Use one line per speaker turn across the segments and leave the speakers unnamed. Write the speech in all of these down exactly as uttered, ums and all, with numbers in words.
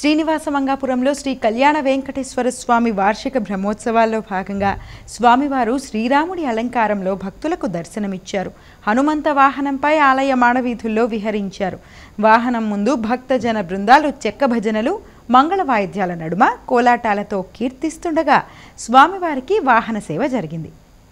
శ్రీనివాస మంగాపురంలో శ్రీ కళ్యాణ వెంకటేశ్వర స్వామి వార్షిక బ్రహ్మోత్సవాల్లో భాగంగా స్వామివారు శ్రీరాముడి అలంకారంలో భక్తులకు దర్శనమిచ్చారు. హనుమంత వాహనంపై ఆలయ మాడవీధుల్లో విహరించారు. వాహనం ముందు భక్తజన బృందాలు చెక్క భజనలు, మంగళ వాయిద్యాల నడుమ కోలాటాలతో కీర్తిస్తుండగా స్వామివారికి వాహన సేవ జరిగింది.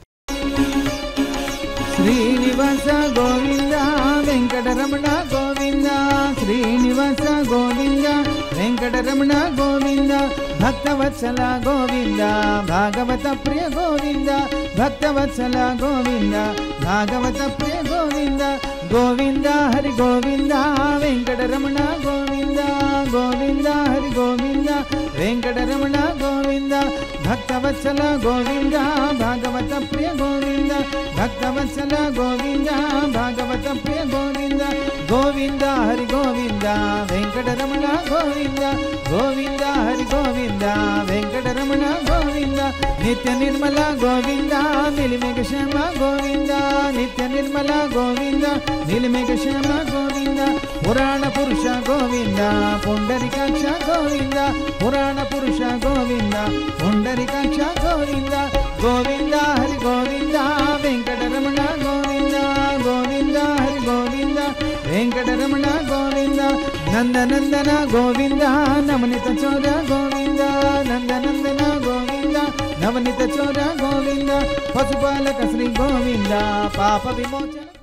శ్రీనివాస గోవింద వెంకటరమణ గోవింద, శ్రీనివాస గోవింద వెంకటరమణ గోవింద, భక్తవత్సల గోవింద భాగవత ప్రియ గోవింద, భక్తవత్సల గోవింద భాగవత ప్రియ గోవింద, గోవింద హరి గోవింద వెంకటరమణ గోవింద, గోవింద హరి గోవింద వెంకటరమణ గోవింద, భక్తవత్సల గోవింద భాగవత ప్రియ గోవింద, భక్తవత్సల గోవింద భాగవత ప్రియ గోవింద, గోవింద హరి గోవింద వెంకటరమణ గోవింద, గోవింద హరి గోవింద వెంకటరమణ గోవింద, నిత్య నిర్మల గోవింద నిలిమేఘ శ్యామ గోవింద, నిత్య నిర్మల గోవింద నిలిమేఘ శ్యామ గోవింద, పురాణ పురుష గోవింద పుండరీకాక్ష గోవింద, పురాణ పురుష గోవింద పుండరీకాక్ష గోవింద, గోవింద హరి గోవింద వెంకటరమణ గోవింద, గోవింద హరి గోవింద వెంకటరమణ గోవింద, నందనందన గోవింద నవనిత చోర గోవింద, నందనందన గోవింద నవనిత చోర గోవింద, పశుపాలక శ్రీ గోవింద పాప విమోచన.